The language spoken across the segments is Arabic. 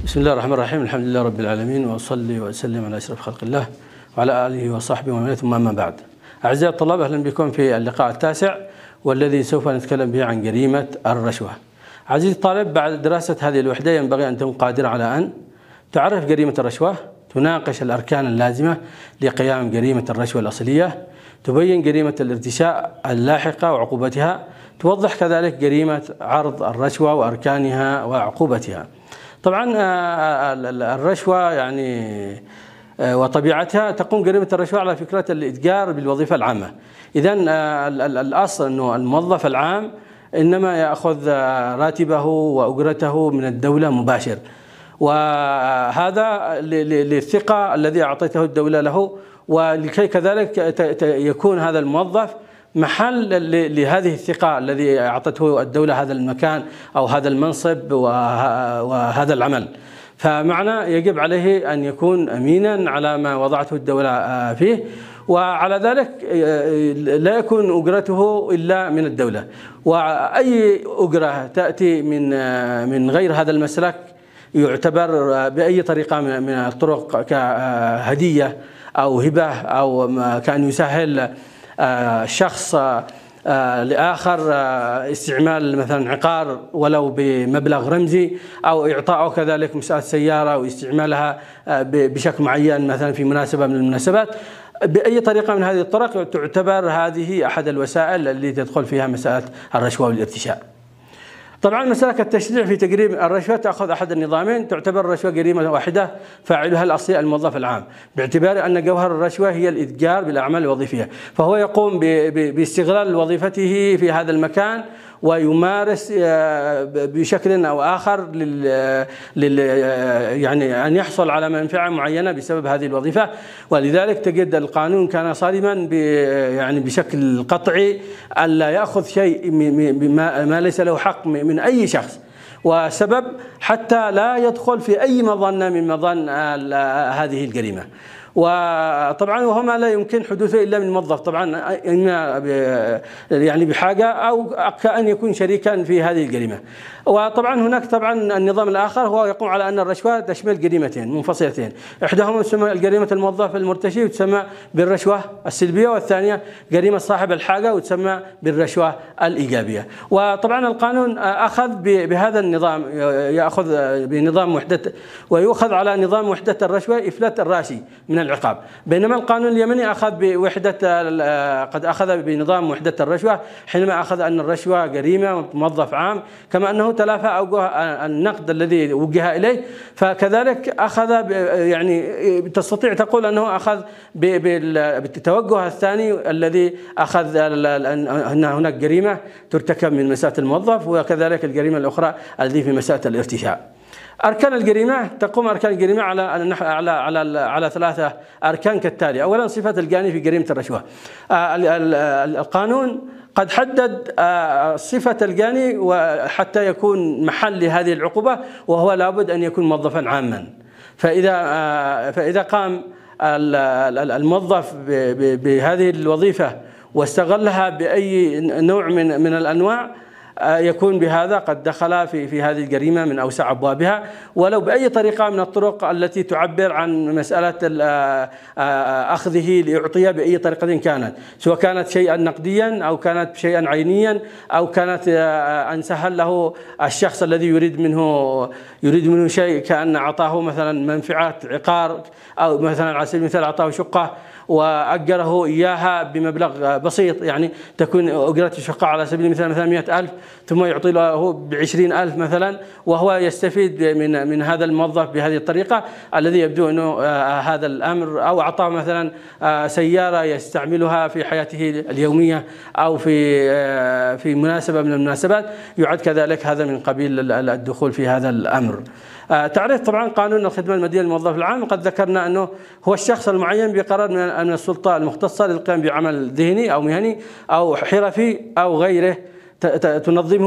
بسم الله الرحمن الرحيم. الحمد لله رب العالمين، وأصلي وأسلم على أشرف خلق الله وعلى آله وصحبه ومن والاه، ثم أما بعد. أعزائي الطلاب، أهلا بكم في اللقاء التاسع والذي سوف نتكلم به عن جريمة الرشوة. عزيزي الطالب، بعد دراسة هذه الوحدة ينبغي أن تكون قادر على أن تعرف جريمة الرشوة، تناقش الأركان اللازمة لقيام جريمة الرشوة الأصلية، تبين جريمة الارتشاء اللاحقة وعقوبتها، توضح كذلك جريمة عرض الرشوة وأركانها وعقوبتها. طبعا الرشوة يعني وطبيعتها تقوم جريمة الرشوة على فكرة الإتجار بالوظيفة العامة. إذن الأصل أنه الموظف العام إنما يأخذ راتبه وأجرته من الدولة مباشر، وهذا للثقة الذي أعطيته الدولة له، ولكي كذلك يكون هذا الموظف محل لهذه الثقة الذي أعطته الدولة هذا المكان أو هذا المنصب وهذا العمل. فمعنى يجب عليه أن يكون أمينا على ما وضعته الدولة فيه، وعلى ذلك لا يكون أجرته إلا من الدولة. وأي أجرة تأتي من غير هذا المسلك يعتبر بأي طريقة من الطرق كهدية أو هبة أو كأن يسهل شخص لآخر استعمال مثلا عقار ولو بمبلغ رمزي، أو إعطائه كذلك مساءة سيارة واستعمالها بشكل معين مثلا في مناسبة من المناسبات. بأي طريقة من هذه الطرق تعتبر هذه أحد الوسائل التي تدخل فيها مسألة الرشوة والارتشاء. طبعا مسألة التشريع في تجريم الرشوة تأخذ أحد النظامين. تعتبر الرشوة جريمة واحدة فاعلها الأصلي الموظف العام، باعتبار أن جوهر الرشوة هي الإتجار بالأعمال الوظيفية، فهو يقوم باستغلال وظيفته في هذا المكان ويمارس بشكل أو آخر يعني أن يحصل على منفعة معينة بسبب هذه الوظيفة. ولذلك تجد القانون كان صارما يعني بشكل قطعي ألا يأخذ شيء ما ليس له حق من أي شخص، وسبب حتى لا يدخل في أي مظنة من مظن هذه الجريمة. وطبعا وهو ما لا يمكن حدوثه الا من موظف، طبعا اما يعني بحاجه او كأن يكون شريكا في هذه الجريمه. وطبعا هناك طبعا النظام الاخر هو يقوم على ان الرشوه تشمل جريمتين منفصلتين، احداهما تسمى جريمه الموظف المرتشي وتسمى بالرشوه السلبيه، والثانيه جريمه صاحب الحاجه وتسمى بالرشوه الايجابيه. وطبعا القانون اخذ بهذا النظام، ياخذ بنظام وحده ويؤخذ على نظام وحده الرشوه افلات الراشي من العقاب، بينما القانون اليمني أخذ بوحدة قد أخذ بنظام وحدة الرشوة حينما أخذ أن الرشوة جريمة موظف عام، كما أنه تلافى أوجه النقد الذي وجه إليه، فكذلك أخذ يعني تستطيع تقول أنه أخذ بالتوجه الثاني الذي أخذ أن هناك جريمة ترتكب من مساءة الموظف، وكذلك الجريمة الأخرى التي في مساءة الارتشاء. أركان الجريمة تقوم أركان الجريمة على ثلاثة أركان كالتالي. أولا صفة الجاني في جريمة الرشوة. القانون قد حدد صفة الجاني وحتى يكون محل لهذه العقوبة، وهو لابد أن يكون موظفا عاما. فإذا قام الموظف بهذه الوظيفة واستغلها بأي نوع من الأنواع يكون بهذا قد دخل في هذه الجريمة من أوسع أبوابها، ولو بأي طريقة من الطرق التي تعبر عن مسألة أخذه ليعطيه بأي طريقة كانت، سواء كانت شيئا نقديا أو كانت شيئا عينيا أو كانت أن سهل له الشخص الذي يريد منه شيء، كأن أعطاه مثلا منفعة عقار، أو مثلا على سبيل المثال أعطاه شقة وأجره إياها بمبلغ بسيط، يعني تكون أجرة الشقة على سبيل المثال مثلا 100,000 ثم يعطي له ب20,000 مثلا، وهو يستفيد من هذا الموظف بهذه الطريقة الذي يبدو أنه هذا الأمر، أو أعطاه مثلا سيارة يستعملها في حياته اليومية أو في مناسبة من المناسبات، يعد كذلك هذا من قبيل الدخول في هذا الأمر. تعرف طبعا قانون الخدمة المدنية للموظف العام، قد ذكرنا أنه هو الشخص المعين بقرار من السلطة المختصة للقيام بعمل ذهني أو مهني أو حرفي أو غيره تنظمه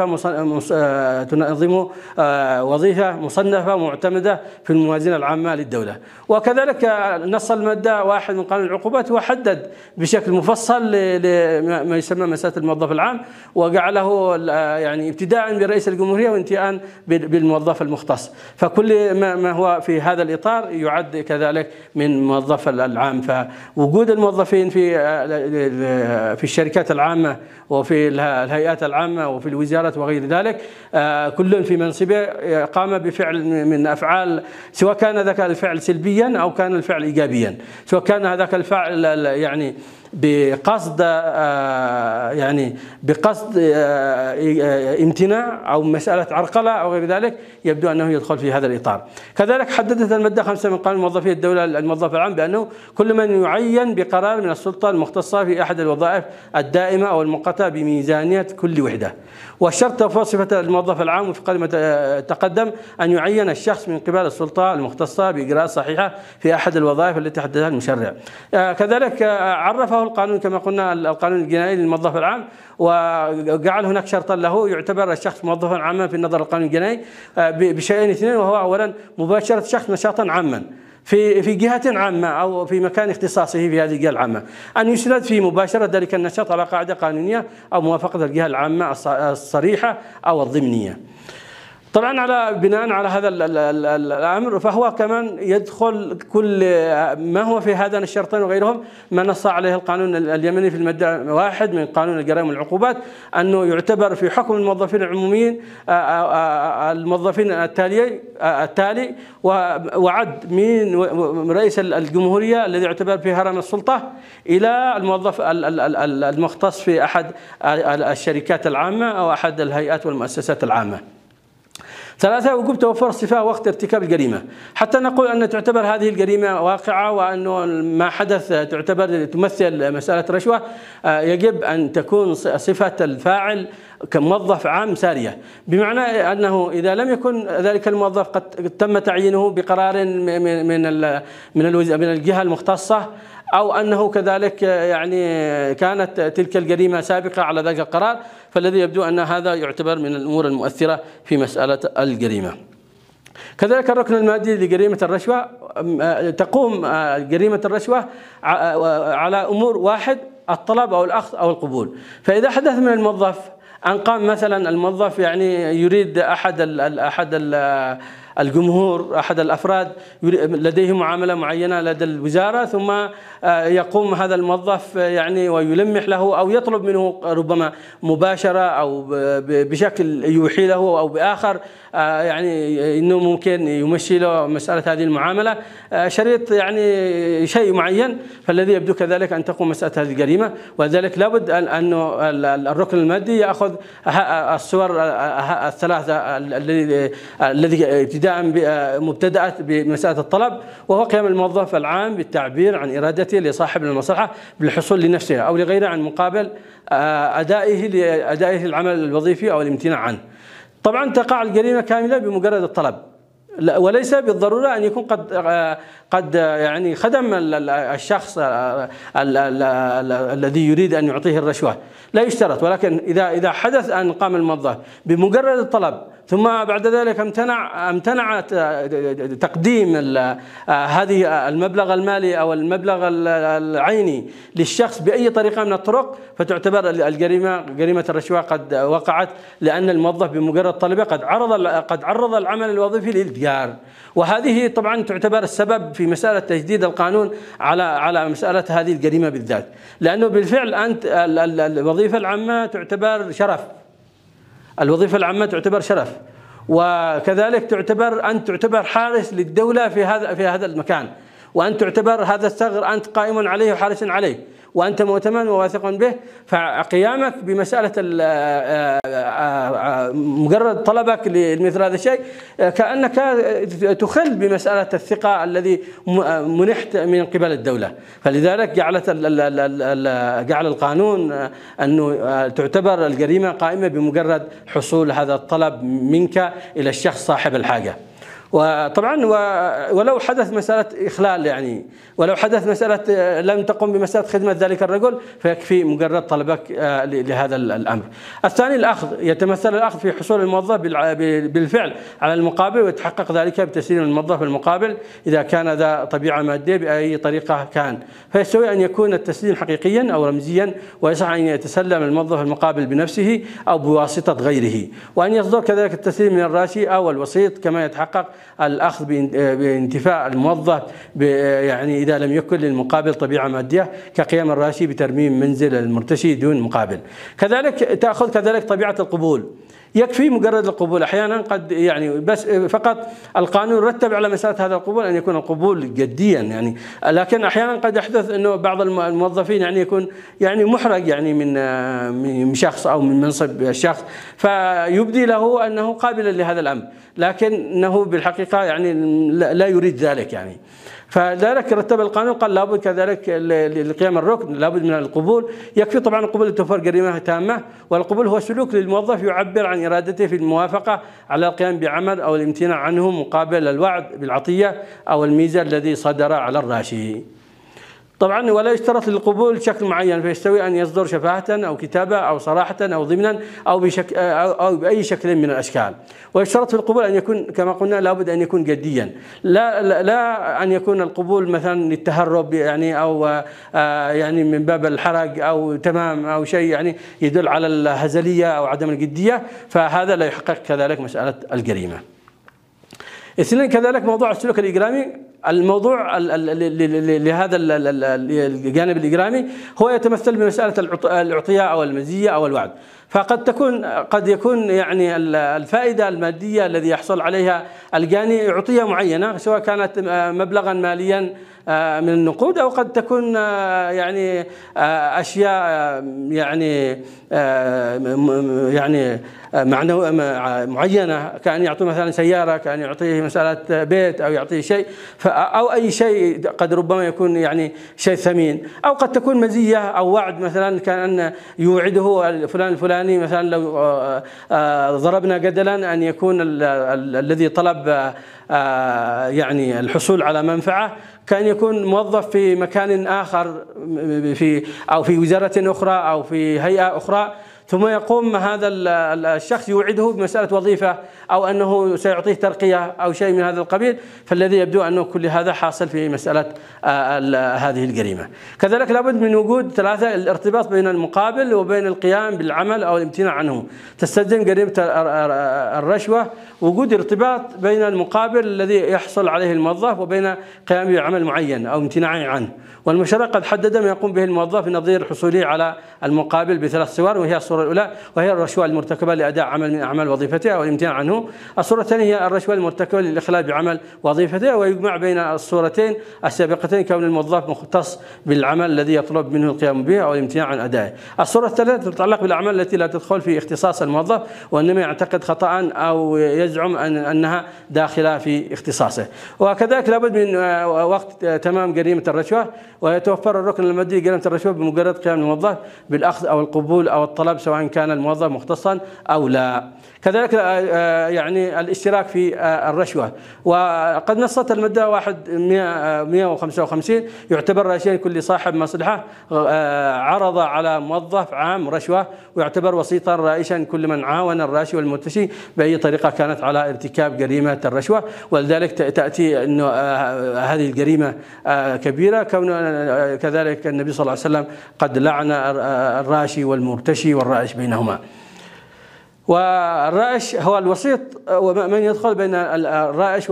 وظيفة مصنفة معتمدة في الموازنة العامة للدولة. وكذلك نص المادة 1 من قانون العقوبات وحدد بشكل مفصل لما يسمى مسألة الموظف العام، وجعله يعني ابتداء برئيس الجمهورية وانتهاء بالموظف المختص، فكل ما هو في هذا الإطار يعد كذلك من الموظف العام. فوجود الموظفين في الشركات العامة وفي الهيئات العامة وفي الوزارات وغير ذلك كل في منصبه قام بفعل من أفعال، سواء كان ذاك الفعل سلبيا أو كان الفعل إيجابيا، سواء كان هذاك الفعل يعني بقصد امتناع أو مسألة عرقلة أو غير ذلك، يبدو أنه يدخل في هذا الإطار. كذلك حددت المادة 5 من قانون موظفي الدولة الموظف العام بأنه كل من يعين بقرار من السلطة المختصة في أحد الوظائف الدائمة أو المؤقتة بميزانية كل وحدة. والشرط توفر صفة الموظف العام وفق ما تقدم أن يعين الشخص من قبل السلطة المختصة بإجراءات صحيحة في أحد الوظائف التي حددها المشرع. كذلك عرفه القانون كما قلنا القانون الجنائي للموظف العام، وجعل هناك شرطا له يعتبر الشخص موظفا عاما في نظر القانون الجنائي بشيئين اثنين، وهو أولا مباشرة الشخص نشاطا عاما في جهة عامة أو في مكان اختصاصه في هذه الجهة العامة، أن يسند في مباشرة ذلك النشاط على قاعدة قانونية أو موافقة الجهة العامة الصريحة أو الضمنية. طبعا بناء على هذا الأمر فهو كمان يدخل كل ما هو في هذان الشرطين وغيرهم ما نص عليه القانون اليمني في المادة 1 من قانون الجرائم والعقوبات، أنه يعتبر في حكم الموظفين العموميين الموظفين التالي، وعد من رئيس الجمهورية الذي يعتبر في هرم السلطة إلى الموظف المختص في أحد الشركات العامة أو أحد الهيئات والمؤسسات العامة. 3 وجوب توفر الصفة وقت ارتكاب الجريمة، حتى نقول أن تعتبر هذه الجريمة واقعة وأنه ما حدث تعتبر تمثل مسألة رشوة، يجب أن تكون صفة الفاعل كموظف عام سارية، بمعنى أنه إذا لم يكن ذلك الموظف قد تم تعيينه بقرار من الجهة المختصة، أو أنه كذلك يعني كانت تلك الجريمة سابقة على ذلك القرار، فالذي يبدو أن هذا يعتبر من الأمور المؤثرة في مسألة الجريمة. كذلك الركن المادي لجريمة الرشوة، تقوم جريمة الرشوة على أمور: 1 الطلب أو الأخذ أو القبول. فإذا حدث من الموظف أن قام مثلا الموظف يعني يريد أحد الجمهور، أحد الأفراد لديه معاملة معينة لدى الوزارة، ثم يقوم هذا الموظف يعني ويلمح له أو يطلب منه ربما مباشرة أو بشكل يوحي له أو بآخر يعني إنه ممكن يمشي له مسألة هذه المعاملة شريط يعني شيء معين، فالذي يبدو كذلك أن تقوم مسألة هذه الجريمة، وذلك لابد أنه الركن المادي يأخذ الصور الثلاثة الذي ابتداء مبتدأت بمسألة الطلب، وهو قيام الموظف العام بالتعبير عن إرادته لصاحب المصلحة بالحصول لنفسه أو لغيره عن مقابل أدائه العمل الوظيفي أو الامتناع عنه. طبعا تقع الجريمة كاملة بمجرد الطلب، وليس بالضرورة أن يكون قد يعني خدم الشخص الذي يريد أن يعطيه الرشوة، لا يشترط، ولكن إذا حدث أن قام الموظف بمجرد الطلب ثم بعد ذلك امتنع تقديم هذه المبلغ المالي أو المبلغ العيني للشخص بأي طريقة من الطرق، فتعتبر جريمة الرشوة قد وقعت، لأن الموظف بمجرد طلبه قد عرض العمل الوظيفي للإتجار. وهذه طبعا تعتبر السبب في مسألة تجديد القانون على مسألة هذه الجريمة بالذات، لأنه بالفعل أنت الوظيفة العامة تعتبر شرف، الوظيفة العامة تعتبر شرف، وكذلك تعتبر حارس للدولة في هذا المكان، وأن تعتبر هذا الثغر أنت قائم عليه وحارس عليه، وأنت مؤتمن وواثق به، فقيامك بمسألة مجرد طلبك لمثل هذا الشيء كأنك تخل بمسألة الثقة الذي منحت من قبل الدولة. فلذلك جعل القانون أنه تعتبر الجريمة قائمة بمجرد حصول هذا الطلب منك إلى الشخص صاحب الحاجة. وطبعا ولو حدث مسألة إخلال، يعني ولو حدث مسألة لم تقم بمسألة خدمة ذلك الرجل، فيكفي مجرد طلبك لهذا الأمر. الثاني الأخذ، يتمثل الأخذ في حصول الموظف بالفعل على المقابل، ويتحقق ذلك بتسليم الموظف المقابل إذا كان ذا طبيعة مادية بأي طريقة كان، فيستوي أن يكون التسليم حقيقيا أو رمزيا، ويصح أن يتسلم الموظف المقابل بنفسه أو بواسطة غيره، وأن يصدر كذلك التسليم من الراشي أو الوسيط، كما يتحقق الأخذ بانتفاء الموظف يعني إذا لم يكن للمقابل طبيعة مادية كقيام الراشي بترميم منزل المرتشي دون مقابل. كذلك تأخذ كذلك طبيعة القبول، يكفي مجرد القبول. أحيانا قد يعني بس فقط القانون رتب على مسألة هذا القبول أن يكون القبول جديا يعني، لكن أحيانا قد يحدث أنه بعض الموظفين يعني يكون يعني محرج يعني من شخص أو من منصب الشخص، فيبدي له أنه قابل لهذا الأمر، لكنه بالحقيقة يعني لا يريد ذلك يعني. فذلك رتب القانون قال لابد كذلك لقيام الركن لابد من القبول. يكفي طبعا القبول لتوفر جريمة تامة، والقبول هو سلوك للموظف يعبر عن إرادته في الموافقة على القيام بعمل أو الامتناع عنه مقابل الوعد بالعطية أو الميزة الذي صدر على الراشي. طبعا ولا يشترط للقبول شكل معين، فيستوي أن يصدر شفاهة أو كتابة أو صراحة أو ضمنا أو بأي شكل من الأشكال. ويشترط في القبول أن يكون كما قلنا لابد أن يكون جديا، لا أن يكون القبول مثلا للتهرب يعني أو يعني من باب الحرج أو تمام أو شيء يعني يدل على الهزلية أو عدم الجدية، فهذا لا يحقق كذلك مسألة الجريمة. اثنين كذلك موضوع السلوك الإجرامي. الموضوع لهذا الجانب الإجرامي هو يتمثل بمسألة العطية أو المزية أو الوعد، قد يكون يعني الفائدة المادية الذي يحصل عليها الجاني عطية معينة، سواء كانت مبلغا ماليا من النقود، أو قد تكون يعني أشياء يعني معنوية معينة، كأن يعطي مثلا سيارة، كأن يعطيه مسألة بيت، أو يعطيه شيء أو أي شيء قد ربما يكون يعني شيء ثمين، أو قد تكون مزية أو وعد، مثلا كأن يوعده فلان الفلاني، مثلا لو ضربنا جدلا أن يكون الذي طلب يعني الحصول على منفعة كان يكون موظف في مكان آخر أو في وزارة أخرى أو في هيئة أخرى، ثم يقوم هذا الشخص يوعده بمسألة وظيفة أو أنه سيعطيه ترقية أو شيء من هذا القبيل، فالذي يبدو أنه كل هذا حاصل في مسألة هذه الجريمة. كذلك لابد من وجود ثلاثة: الارتباط بين المقابل وبين القيام بالعمل أو الامتناع عنه. تستلزم جريمة الرشوة وجود ارتباط بين المقابل الذي يحصل عليه الموظف وبين قيامه بعمل معين أو امتناعه عنه. والمشرع قد حدد ما يقوم به الموظف نظير حصوله على المقابل بثلاث صور، وهي الصورة الأولى وهي الرشوة المرتكبة لأداء عمل من أعمال وظيفته أو الامتناع عنه. الصورة الثانية هي الرشوة المرتكبة للإخلال بعمل وظيفته، ويجمع بين الصورتين السابقتين كون الموظف مختص بالعمل الذي يطلب منه القيام به أو الامتناع عن أدائه. الصورة الثالثة تتعلق بالأعمال التي لا تدخل في اختصاص الموظف، وإنما يعتقد خطأ أو يزعم أنها داخلة في اختصاصه. وكذلك لابد من وقت تمام جريمة الرشوة، ويتوفر الركن المادي لجريمة الرشوة بمجرد قيام الموظف بالأخذ أو القبول أو الطلب، سواء كان الموظف مختصا أو لا. كذلك يعني الاشتراك في الرشوة، وقد نصت المادة 155 يعتبر راشيا كل صاحب مصلحة عرض على موظف عام رشوة، ويعتبر وسيطا رائشا كل من عاون الراشي والمرتشي بأي طريقة كانت على ارتكاب جريمة الرشوة. ولذلك تأتي أنه هذه الجريمة كبيرة، كون كذلك النبي صلى الله عليه وسلم قد لعن الراشي والمرتشي والرائش بينهما. والرائش هو الوسيط ومن يدخل بين الرائش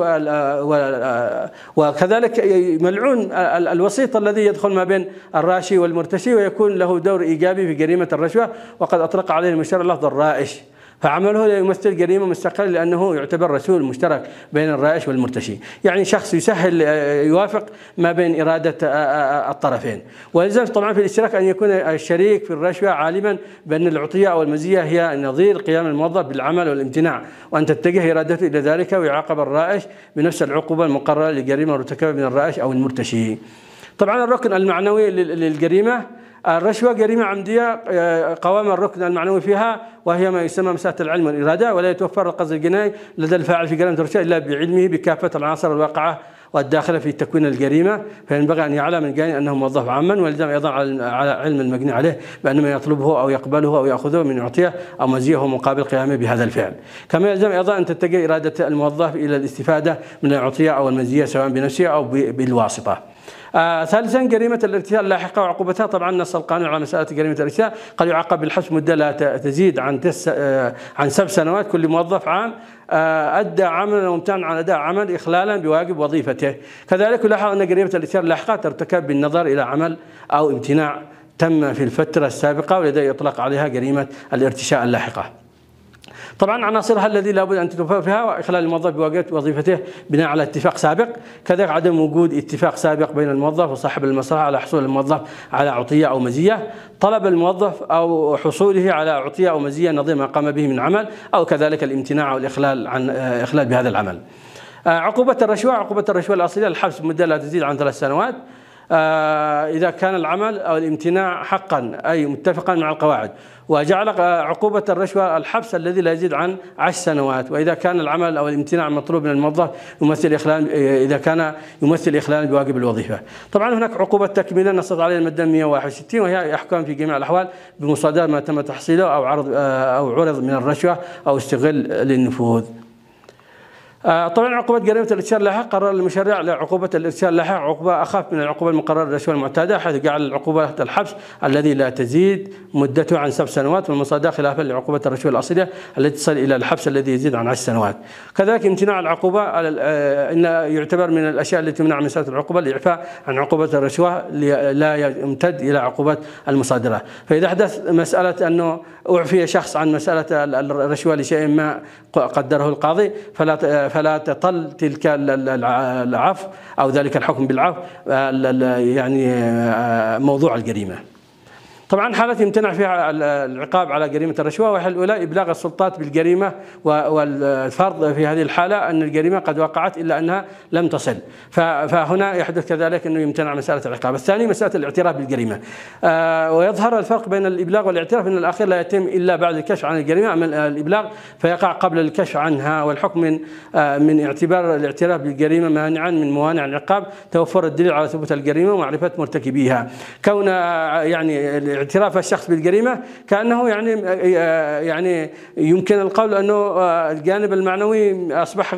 وكذلك ملعون الوسيط الذي يدخل ما بين الراشي والمرتشي، ويكون له دور إيجابي في جريمة الرشوة، وقد أطلق عليه المشرع لفظ الرائش، فعمله يمثل جريمة مستقلة لأنه يعتبر رسول مشترك بين الرائش والمرتشي، يعني شخص يسهل يوافق ما بين إرادة الطرفين. ويلزم طبعا في الاشتراك أن يكون الشريك في الرشوة عالما بأن العطية أو المزية هي نظير قيام الموظف بالعمل والامتناع، وأن تتجه إرادته إلى ذلك، ويعاقب الرائش بنفس العقوبة المقررة لجريمة مرتكبة من الرائش أو المرتشي. طبعا الركن المعنوي للجريمة الرشوة جريمة عمدية قوام الركن المعنوي فيها، وهي ما يسمى مسألة العلم والإرادة، ولا يتوفر القصد الجنائي لدى الفاعل في جريمة الرشوة إلا بعلمه بكافة العناصر الواقعة والداخلة في تكوين الجريمة، فينبغي أن يعلم الجاني أنه موظف عاما، ويلزم أيضا على علم المجني عليه بأن ما يطلبه أو يقبله أو يأخذه من يعطيه أو مزيه مقابل قيامه بهذا الفعل. كما يلزم أيضا أن تتجه إرادة الموظف إلى الاستفادة من العطية أو المزية سواء بنفسه أو بالواسطة. ثالثا جريمة الارتشاء اللاحقة وعقوبتها. طبعا نص القانون على مسألة جريمة الارتشاء، قد يعاقب بالحبس مدة لا تزيد عن 7 سنوات كل موظف عام أدى عملا وامتنع عن أداء عمل إخلالا بواجب وظيفته. كذلك يلاحظ أن جريمة الارتشاء اللاحقة ترتكب بالنظر إلى عمل أو امتناع تم في الفترة السابقة، ولذا يطلق عليها جريمة الارتشاء اللاحقة. طبعا عناصرها الذي لابد أن تتوفر فيها: وإخلال الموظف بواجب وظيفته بناء على اتفاق سابق، كذلك عدم وجود اتفاق سابق بين الموظف وصاحب المصلحة على حصول الموظف على عطية أو مزية، طلب الموظف أو حصوله على عطية أو مزية نظير ما قام به من عمل، أو كذلك الامتناع أو الإخلال عن إخلال بهذا العمل. عقوبة الرشوة الأصلية الحبس بمدة لا تزيد عن 3 سنوات إذا كان العمل أو الامتناع حقا أي متفقا مع القواعد، وجعل عقوبة الرشوة الحبس الذي لا يزيد عن 10 سنوات، وإذا كان العمل أو الامتناع المطلوب من الموظف يمثل إخلال، إذا كان يمثل إخلال بواجب الوظيفة. طبعا هناك عقوبة تكميلا نصت عليها المادة 161، وهي أحكام في جميع الأحوال بمصادرة ما تم تحصيله أو عرض من الرشوة أو استغلال للنفوذ. طبعا عقوبة جريمة الارتشاء اللاحق، قرر المشرع لعقوبة الارتشاء اللاحق عقوبة أخف من العقوبة المقررة للرشوة المعتادة، حيث جعل العقوبة الحبس الذي لا تزيد مدته عن 7 سنوات والمصادرة، خلافا لعقوبة الرشوة الأصلية التي تصل إلى الحبس الذي يزيد عن 10 سنوات. كذلك امتناع العقوبة إن يعتبر من الأشياء التي تمنع من مسألة العقوبة الإعفاء عن عقوبة الرشوة لا يمتد إلى عقوبة المصادرة. فإذا حدث مسألة أنه أعفي شخص عن مسألة الرشوة لشيء ما قدره القاضي، فلا تطل تلك العفو أو ذلك الحكم بالعفو يعني موضوع الجريمة. طبعا حالات يمتنع فيها العقاب على جريمة الرشوة، وهي الأولى إبلاغ السلطات بالجريمة، والفرض في هذه الحالة أن الجريمة قد وقعت إلا أنها لم تصل، فهنا يحدث كذلك أنه يمتنع مسألة العقاب. الثاني مسألة الاعتراف بالجريمة، ويظهر الفرق بين الإبلاغ والاعتراف أن الأخير لا يتم إلا بعد الكشف عن الجريمة، أما الإبلاغ فيقع قبل الكشف عنها، والحكم من اعتبار الاعتراف بالجريمة مانعا من موانع العقاب توفر الدليل على ثبوت الجريمة ومعرفة مرتكبيها. كون يعني اعتراف الشخص بالجريمة كأنه يعني يمكن القول أنه الجانب المعنوي أصبح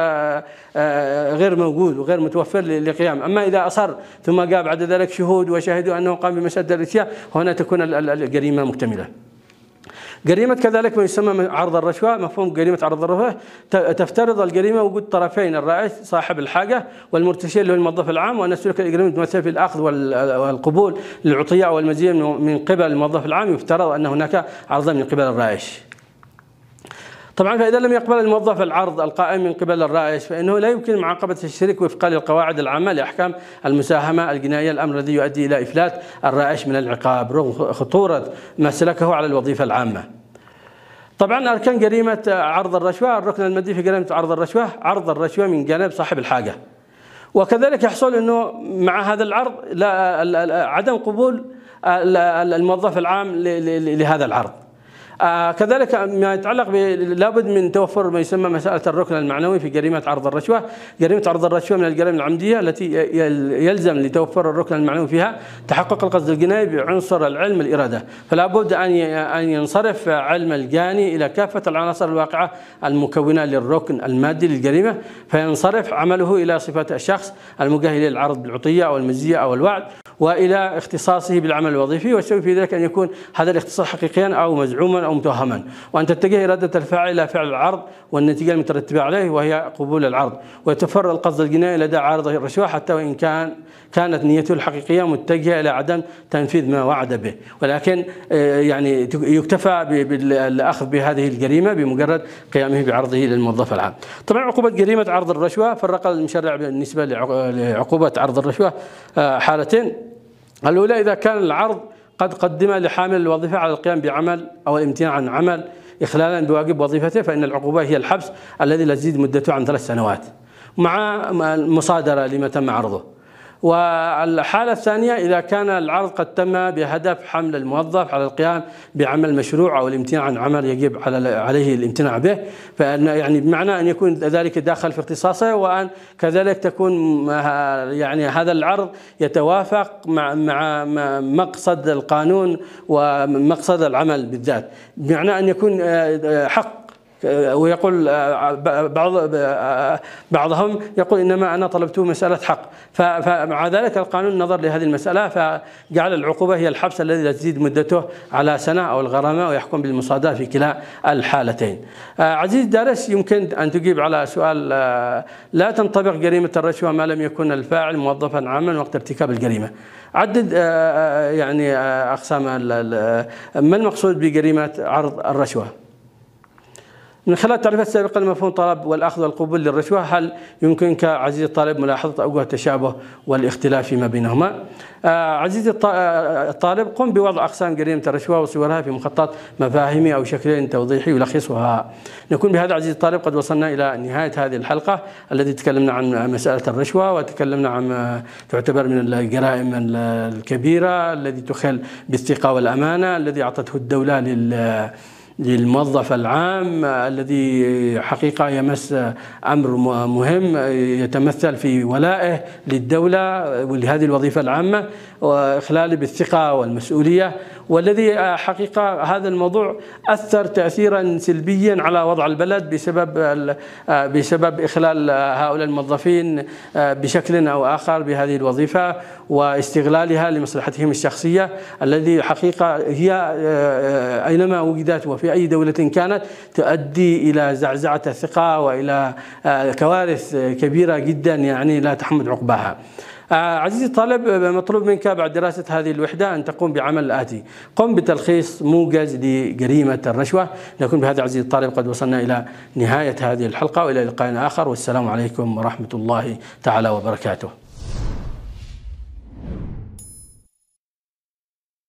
غير موجود وغير متوفر للقيام. أما إذا أصر ثم جاء بعد ذلك شهود وشهدوا أنه قام بمسألة الاشياء، هنا تكون الجريمة مكتملة. جريمة كذلك ما يسمى عرض الرشوة. مفهوم جريمة عرض الرشوة تفترض الجريمة وجود طرفين: الرائش صاحب الحاجة والمرتشي اللي هو الموظف العام، وأن سلوك الجريمة يتمثل في الأخذ والقبول للعطية أو المزية من قبل الموظف العام، يفترض أن هناك عرضا من قبل الرائش. طبعا فإذا لم يقبل الموظف العرض القائم من قبل الرائش، فإنه لا يمكن معاقبة الشريك وفقا للقواعد العامة لأحكام المساهمة الجنائية، الأمر الذي يؤدي إلى إفلات الرائش من العقاب رغم خطورة ما سلكه على الوظيفة العامة. طبعا أركان جريمة عرض الرشوة: الركن المادي في جريمة عرض الرشوة من جانب صاحب الحاجة، وكذلك يحصل أنه مع هذا العرض عدم قبول الموظف العام لهذا العرض. كذلك ما يتعلق لابد من توفر ما يسمى مسألة الركن المعنوي في جريمة عرض الرشوة. جريمة عرض الرشوة من الجرائم العمدية التي يلزم لتوفر الركن المعنوي فيها تحقق القصد الجنائي بعنصر العلم الإرادة، فلا بد أن ينصرف علم الجاني إلى كافة العناصر الواقعة المكونة للركن المادي للجريمة، فينصرف عمله إلى صفة الشخص المجهل للعرض بالعطية أو المزية أو الوعد، وإلى اختصاصه بالعمل الوظيفي، والسبب في ذلك أن يكون هذا الاختصاص حقيقيا أو مزعوما أو متوهما، وأن تتجه إرادة الفاعل إلى فعل العرض والنتيجة المترتبة عليه وهي قبول العرض، ويتفرع القصد الجنائي لدى عارض الرشوة حتى وإن كانت نيته الحقيقية متجهة إلى عدم تنفيذ ما وعد به، ولكن يعني يكتفى بالأخذ بهذه الجريمة بمجرد قيامه بعرضه للموظف العام. طبعا عقوبة جريمة عرض الرشوة فرق المشرع بالنسبة لعقوبة عرض الرشوة حالتين: الأولى إذا كان العرض قد قدم لحامل الوظيفة على القيام بعمل أو الامتناع عن عمل إخلالا بواجب وظيفته، فإن العقوبة هي الحبس الذي لا تزيد مدته عن 3 سنوات مع المصادرة لما تم عرضه. والحالة الثانية إذا كان العرض قد تم بهدف حمل الموظف على القيام بعمل مشروع أو الامتناع عن عمل يجب عليه الامتناع به، فإن يعني بمعنى أن يكون ذلك داخل في اختصاصه، وأن كذلك تكون يعني هذا العرض يتوافق مع مقصد القانون ومقصد العمل بالذات، بمعنى أن يكون حق. ويقول بعضهم يقول إنما أنا طلبت مسألة حق، فمع ذلك القانون نظر لهذه المسألة فجعل العقوبة هي الحبس الذي لا تزيد مدته على سنة أو الغرامة، ويحكم بالمصادرة في كلا الحالتين. عزيز الدارس، يمكن أن تجيب على سؤال لا تنطبق جريمة الرشوة ما لم يكن الفاعل موظفا عاما وقت ارتكاب الجريمة. عدد يعني أقسام ما المقصود بجريمة عرض الرشوة؟ من خلال التعريفات السابقة لمفهوم الطلب والأخذ والقبول للرشوة، هل يمكنك عزيزي الطالب ملاحظة أوجه التشابه والاختلاف فيما بينهما؟ عزيزي الطالب، قم بوضع أقسام جريمة الرشوة وصورها في مخطط مفاهيمي أو شكل توضيحي يلخصها. نكون بهذا عزيزي الطالب قد وصلنا إلى نهاية هذه الحلقة التي تكلمنا عن مسألة الرشوة، وتكلمنا عن تعتبر من الجرائم الكبيرة التي تخل بالثقة والأمانة، الذي أعطته الدولة للموظف العام، الذي حقيقة يمس أمر مهم يتمثل في ولائه للدولة ولهذه الوظيفة العامة وإخلاله بالثقة والمسؤولية، والذي حقيقة هذا الموضوع أثر تأثيرا سلبيا على وضع البلد بسبب إخلال هؤلاء الموظفين بشكل أو آخر بهذه الوظيفة واستغلالها لمصلحتهم الشخصية، الذي حقيقة هي أينما وجدت وفي أي دولة كانت تؤدي إلى زعزعة الثقة وإلى كوارث كبيرة جدا يعني لا تحمد عقباها. عزيزي الطالب، مطلوب منك بعد دراسة هذه الوحدة أن تقوم بعمل الآتي: قم بتلخيص موجز لجريمة الرشوة. نكون بهذا عزيزي الطالب قد وصلنا إلى نهاية هذه الحلقة، وإلى لقاء آخر، والسلام عليكم ورحمة الله تعالى وبركاته.